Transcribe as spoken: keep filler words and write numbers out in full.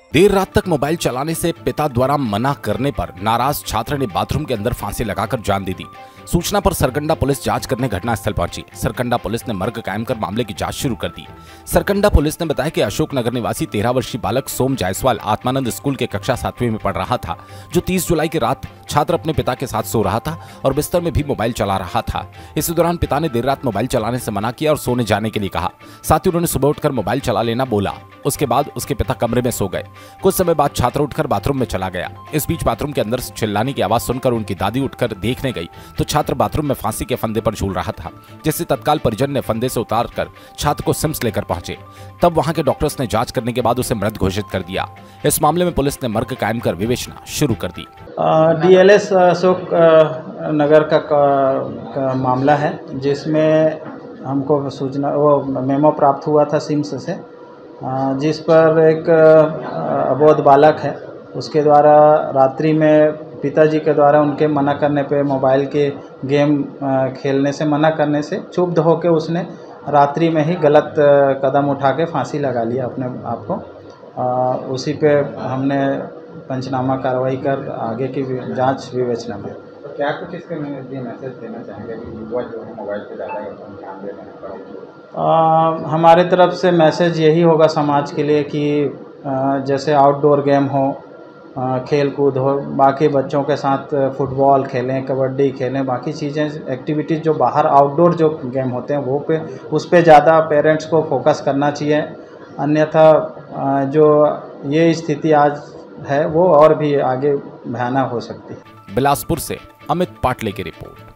देर रात तक मोबाइल चलाने से पिता द्वारा मना करने पर नाराज छात्र ने बाथरूम के अंदर फांसी लगाकर जान दे दी। सूचना पर सरकंडा पुलिस जांच करने घटनास्थल पहुंची। सरकंडा पुलिस ने मर्ग कायम कर मामले की जांच शुरू कर दी। सरकंडा पुलिस ने बताया कि अशोकनगर निवासी तेरह वर्षीय बालक सोम जायसवाल आत्मानंद स्कूल के कक्षा सातवीं में पढ़ रहा था, जो तीस जुलाई की रात छात्र अपने पिता के साथ सो रहा था और बिस्तर में भी मोबाइल चला रहा था। इसी दौरान पिता ने देर रात मोबाइल चलाने से मना किया और सोने जाने के लिए कहा। साथ ही उन्होंने सुबह उठकर मोबाइल चला लेना बोला। उसके बाद उसके पिता कमरे में सो गए। कुछ समय बाद छात्र उठकर बाथरूम में चला गया। इस बीच बाथरूम के अंदर से चिल्लाने की आवाज सुनकर उनकी दादी उठकर देखने गई तो छात्र बाथरूम में फांसी के फंदे पर झूल रहा था, जिससे तत्काल परिजन ने फंदे से उतारकर छात्र को सिम्स लेकर पहुंचे। तब वहां के डॉक्टर्स ने जांच करने के बाद उसे मृत घोषित कर दिया। इस मामले में पुलिस ने मर्ग कायम कर विवेचना शुरू कर दी। डीएलएस अशोक नगर का, का, का मामला है, जिसमें हमको सूचना वो मेमो प्राप्त हुआ था सिम्स से, जिस पर एक अबोध बालक है, उसके द्वारा रात्रि में पिताजी के द्वारा उनके मना करने पे मोबाइल के गेम खेलने से मना करने से क्षुब्ध होकर उसने रात्रि में ही गलत कदम उठा के फांसी लगा लिया अपने आप को। उसी पे हमने पंचनामा कार्रवाई कर आगे की जांच विवेचना में। तो क्या कुछ इसके मैसेज देना चाहेंगे कि युवा जो है मोबाइल पे ज़्यादा ध्यान दे रहे हैं? हमारे तरफ से मैसेज यही होगा समाज के लिए कि आ, जैसे आउटडोर गेम हो, खेल कूद हो, बाकी बच्चों के साथ फुटबॉल खेलें, कबड्डी खेलें, बाकी चीज़ें एक्टिविटीज़ जो बाहर आउटडोर जो गेम होते हैं वो पे उस पे ज़्यादा पेरेंट्स को फोकस करना चाहिए। अन्यथा जो ये स्थिति आज है वो और भी आगे भयानक हो सकती है। बिलासपुर से अमित पाटले की रिपोर्ट।